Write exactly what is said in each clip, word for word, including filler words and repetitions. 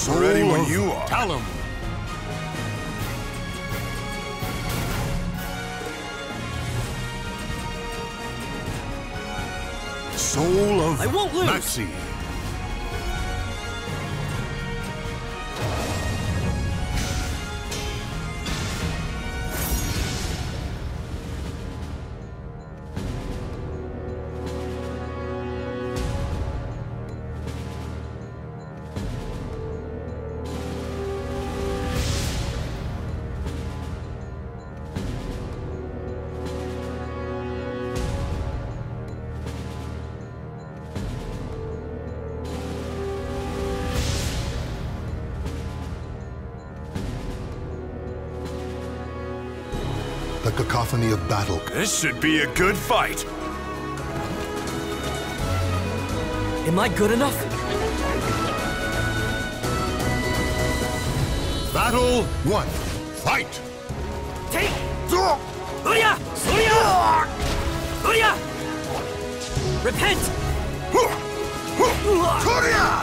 Soul ready when you are. Talum. Soul of I won't lose. Maxi. The cacophony of battle. This should be a good fight. Am I good enough? Battle one. Fight! Take! Surya! Surya! Surya! Repent! Surya!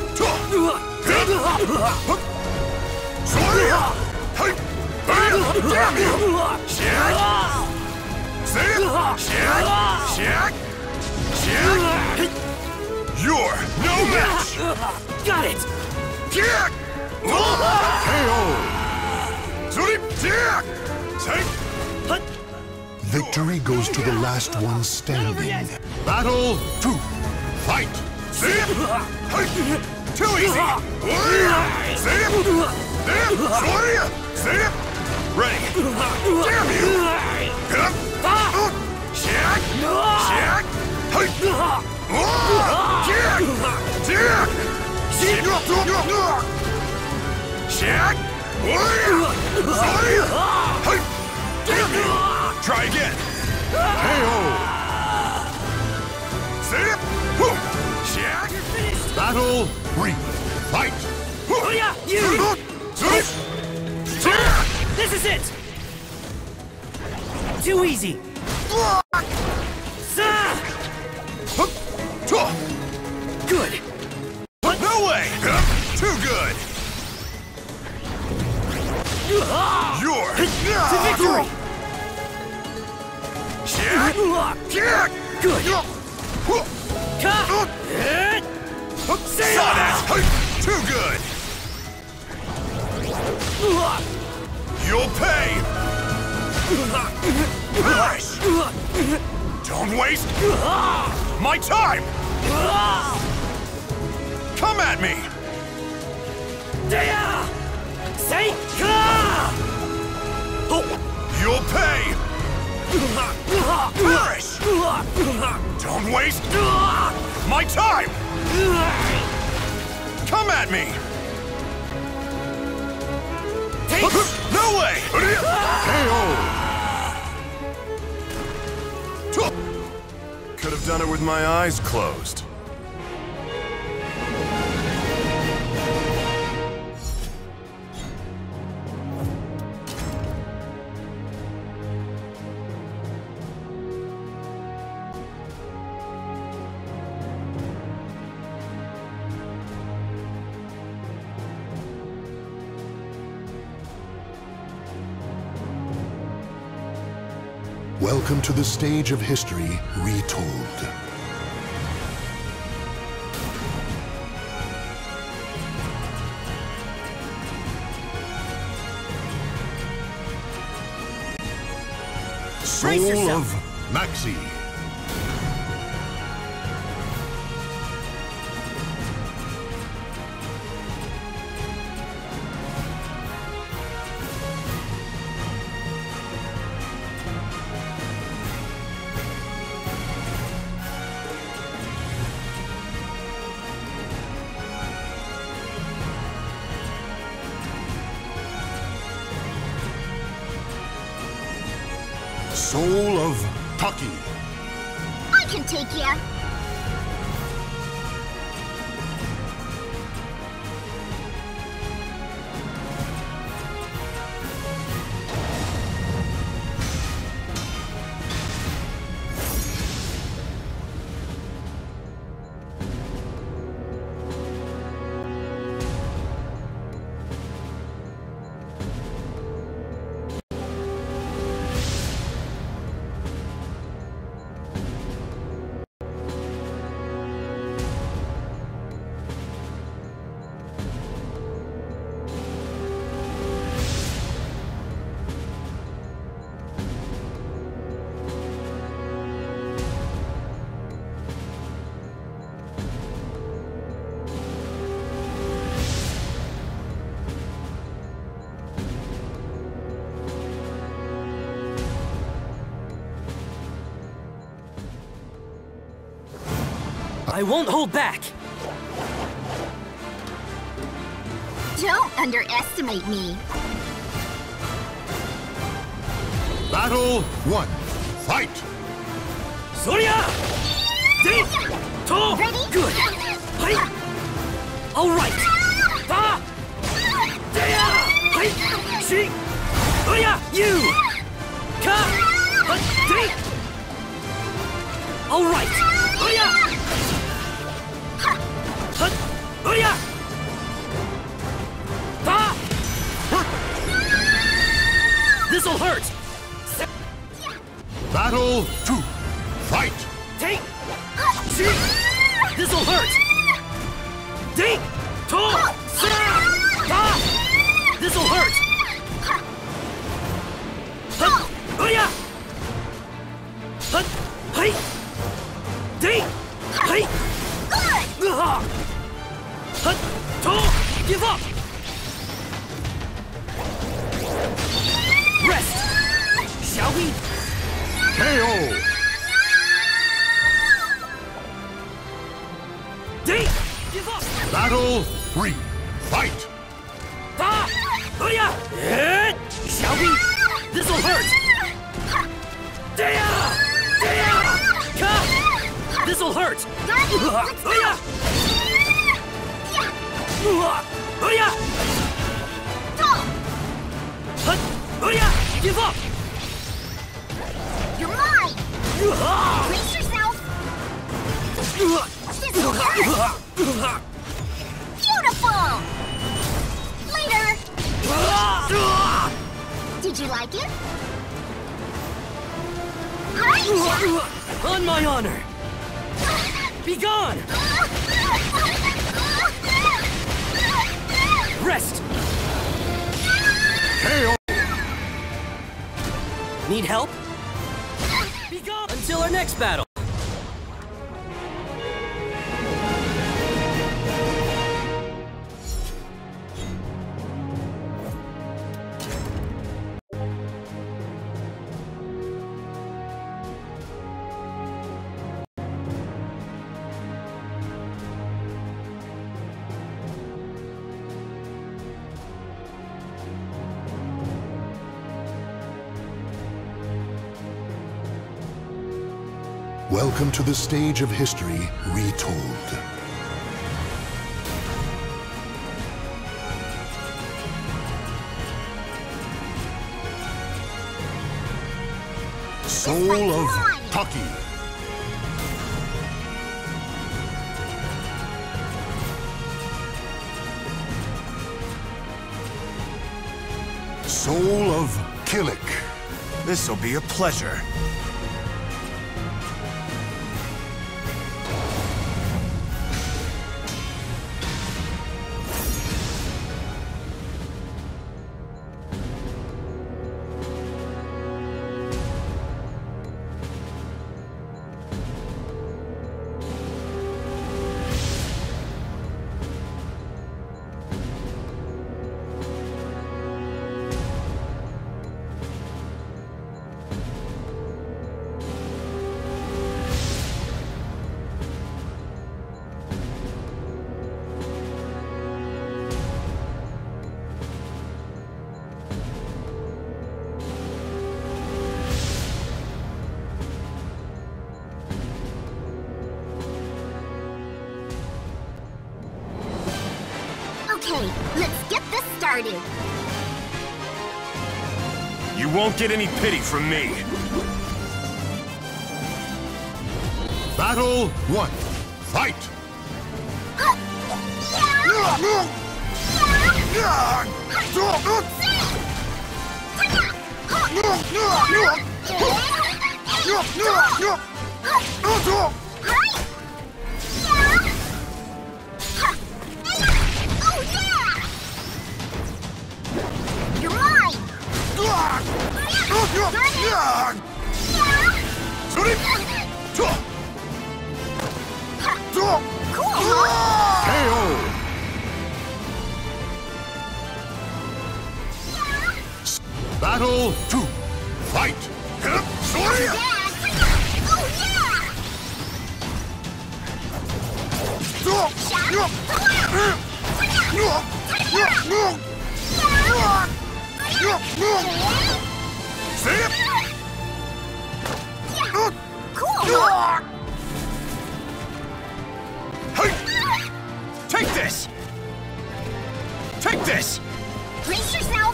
Surya! Damn you! Shit! Zip! Shit! Shit! Shit! You're no match! Got it! Kick! K O! Zurip! Kick! Take! Victory goes to the last one standing. Battle two. Fight! Zip! Too easy! Zip! Zip! Surya! Zip! Ready! Damn you! Hup! Shit! Shit! Kick! Kick! Shit! Shit! Damn you! Try again! K O! Zip! Shit! Battle three. Fight! Surya! You! This is it! Too easy! Good! No way! Too good! You're... To victory! Kick! Good! Saw that! Too good! You'll pay! Nice! Don't waste my time! Come at me! Say You'll pay! Perish! Don't waste my time! Come at me! No way! K O! Could have done it with my eyes closed. Welcome to the stage of history retold. Soul of Maxi. Soul of Taki. I can take ya. I won't hold back. Don't underestimate me. Battle one. Fight! Soria! Ding! To! Ready? Good! Hai! All right! Da! Dea! Hai! Shi! Oya! You! Ka! Hai! Ding! All right! Oya! Hai! Oya! Da! This'll hurt! Battle two. Fight! Take! Shi! This'll hurt! Ding! To! Sra! Da! This'll hurt! Hut! Oya! Hut! Hai! Ding! Hai! Ah! Hut! To! Give up! Rest! Shall we? K O! Ding! Give up! Battle three. Fight! Da! Oya! Eh! Shall we? This'll hurt! Dea! Dea! Ka! This'll hurt! Oya! Oya! Hut! Oya! Give up! You're mine! Brace yourself! This'll hurt! Beautiful! Later! Did you like it? Hi! On my honor! Be gone! Rest! K O! Need help? Be gone until our next battle! Welcome to the stage of history retold. Soul of Taki. Soul of Kilik. This'll be a pleasure. Okay, let's get this started. You won't get any pity from me. Battle one. Fight! You're mine! K O! Battle two. Fight! Oh yeah! Yeah. Cool. Take this! Take this! Brace yourself.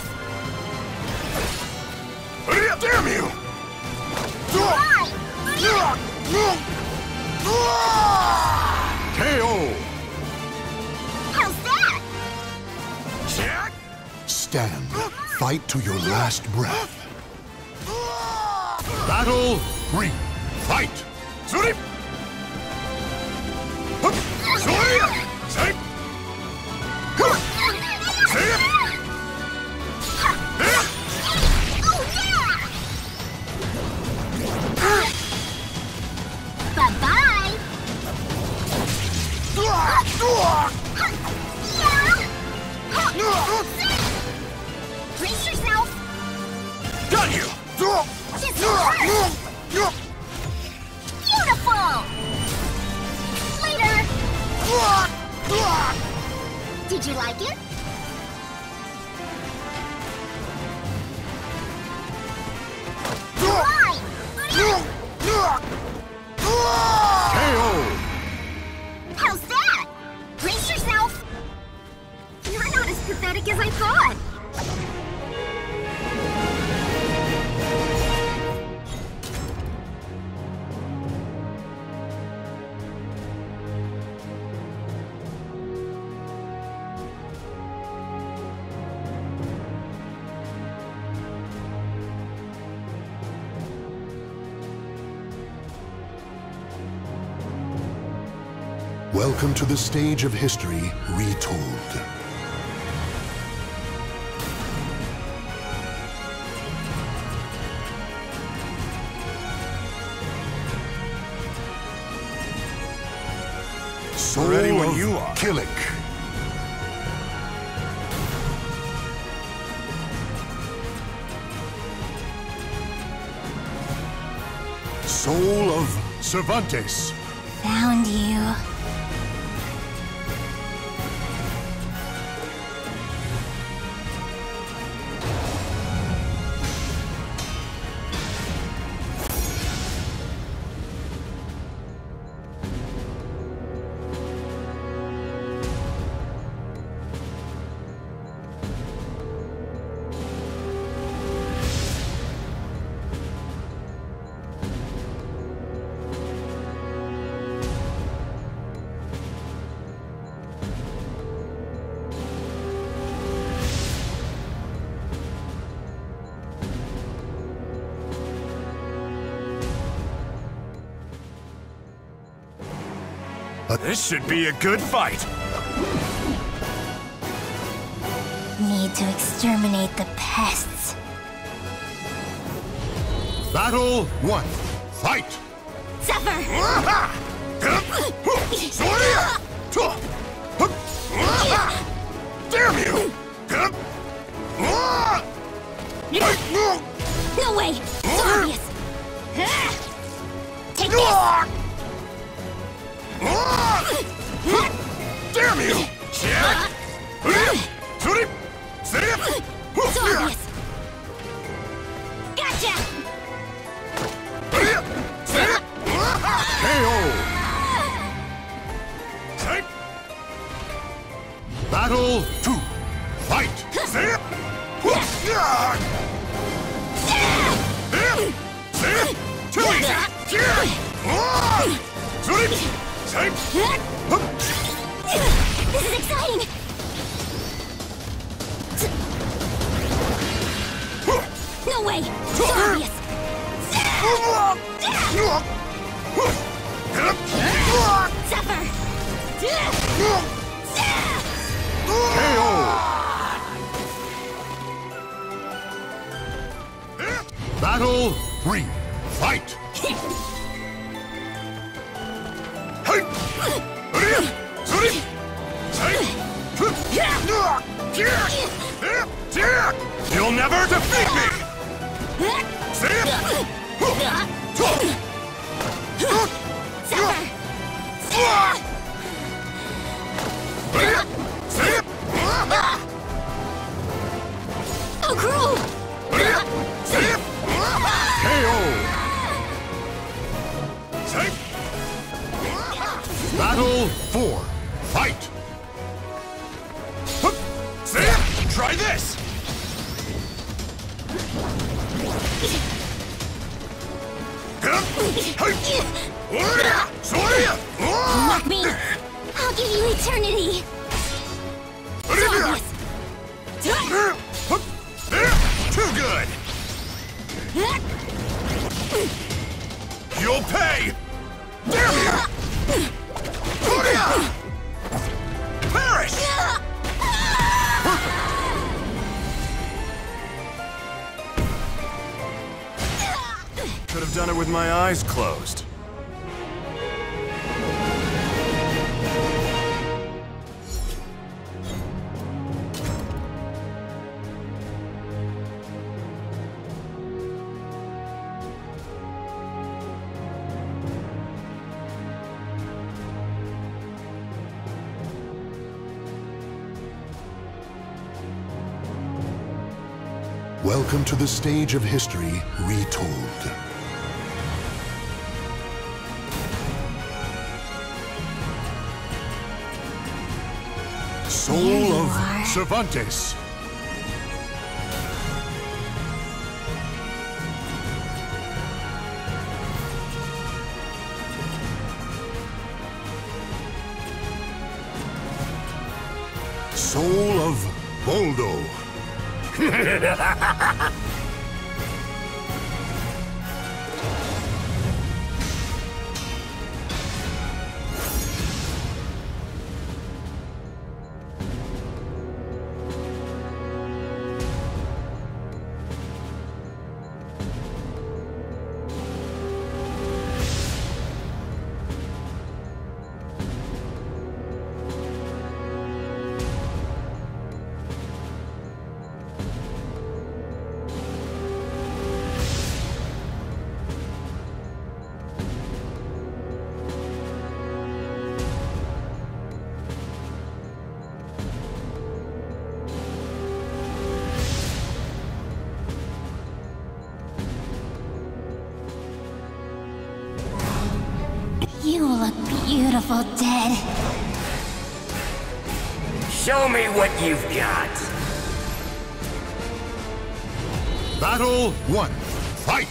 Damn you! Right. K O! How's that? Jack! Stand. Fight to your last breath. Battle Three. Fight! Surip! Surip! Safe! Safe! Oh yeah! Bye-bye! Yeah! Brace yourself! Got you! Just hurt! Beautiful! Later! Did you like it? Right! K O! How's that? Brace yourself! You're not as pathetic as I thought! Welcome to the stage of history retold. Soul Ready when of you are. Killik. Soul of Cervantes. Found you. This should be a good fight. Need to exterminate the pests. Battle One. Fight! Zephyr! Damn you! No way! So obvious! Take this! Damn you! Jack! Surip! Safe! So obvious! Gotcha! K O! Safe! Battle Two. Fight! Safe! Safe! Too easy! Surip! Safe! This is exciting! No way! So obvious! Zephyr! K O! Battle Three. Fight! You'll never defeat me! Zephyr! Oh, cruel! Battle four. Fight! Hup! See? Try this! Mock me! I'll give you eternity! Too good! You'll pay! Perish! Could have done it with my eyes closed. Welcome to the stage of history retold. Soul of Cervantes. Soul of Boldo. You look beautiful, dead. Show me what you've got. Battle one. Fight!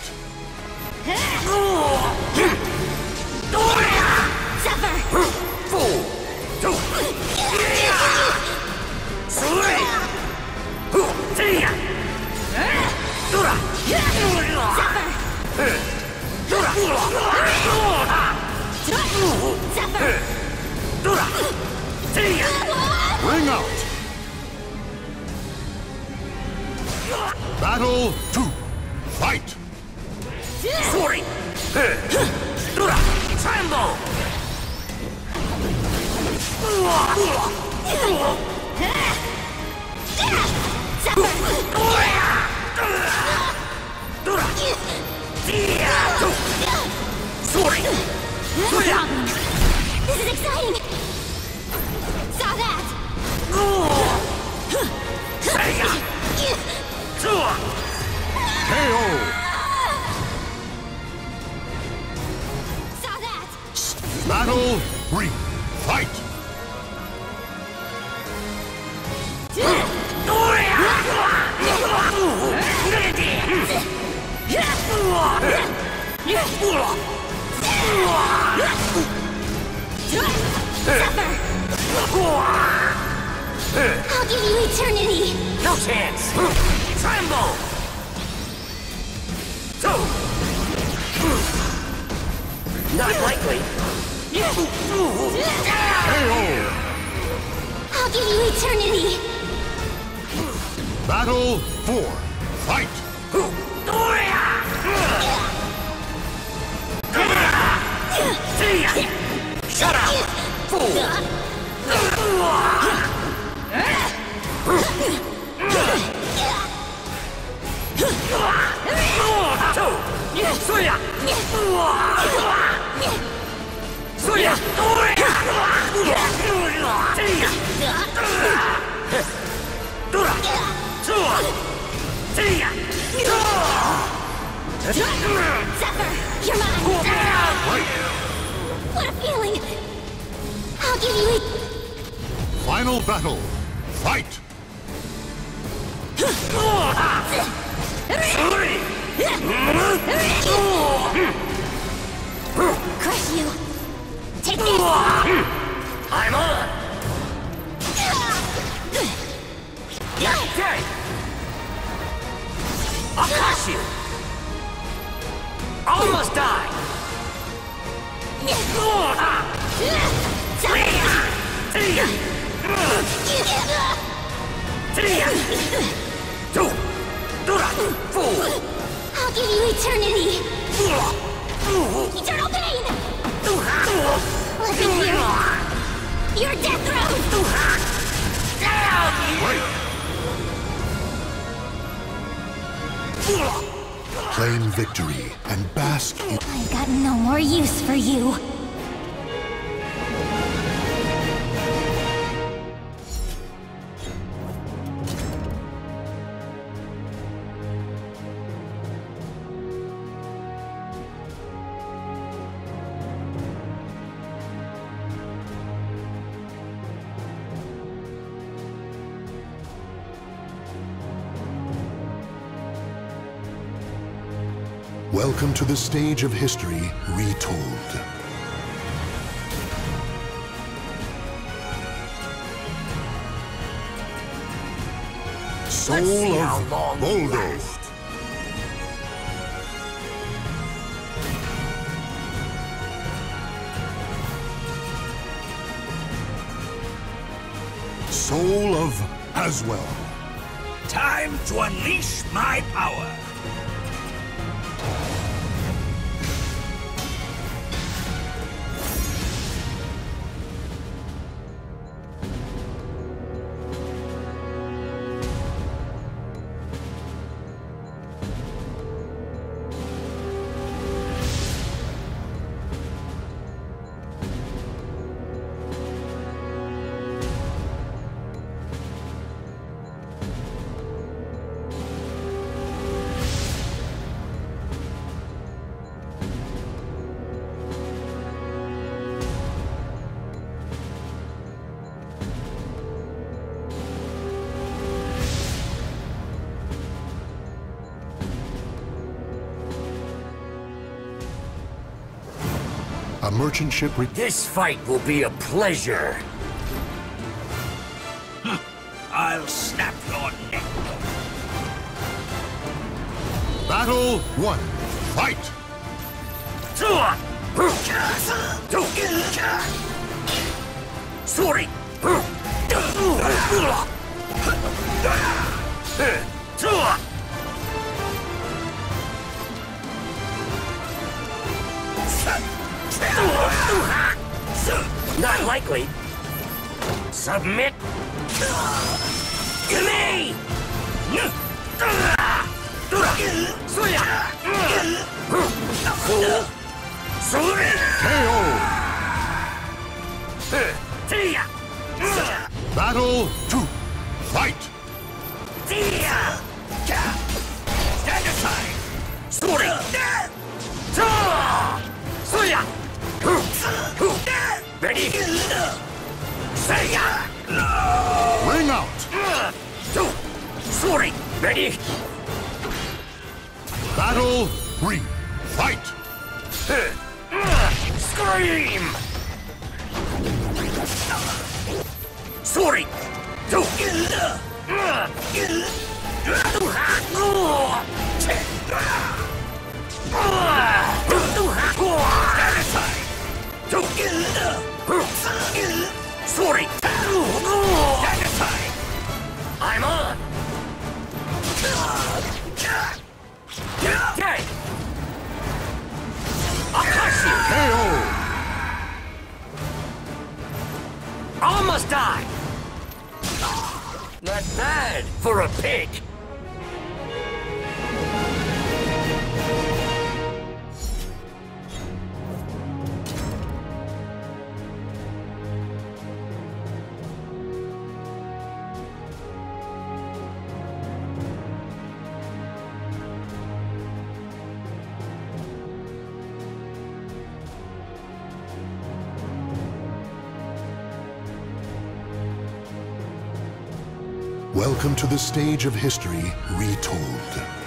Zephyr! Fool! Zephyr! Ring out! Battle two. Fight! Sorry! Tremble! Sorry! This is exciting! Saw that! K O! Saw that! Battle three. Fight! I'll give you eternity! No chance! Tremble! Not likely! K O! I'll give you eternity! Battle four. Fight! Shut up! Fool! Suya! Suya! Zephyr, you're mine! What a feeling! I'll give you a... Final battle. Fight! Crush you! Take this! I'm on! You're dead! I'll crush you! Almost die! I'll give you eternity! Eternal pain! Listen here! Your death throes! Claim victory and bask in... I've got no more use for you! Welcome to the stage of history retold. Soul of Voldo. Soul of Aswell. Time to unleash my power! A merchant ship re- This fight will be a pleasure. I'll snap your neck. Battle one. Fight! Sorry. Not likely. Submit. To me! Fool! Sorry! K O! Battle two. Fight! Stand aside! Sorry! Ready? Say Ring out! Sorry! Ready? Battle three. Fight! Scream! Sorry! Stand aside! Sorry! Stand aside! I'm on! Dead! I'll crush you! K O! Almost died! Not bad for a pig! Welcome to the stage of history retold.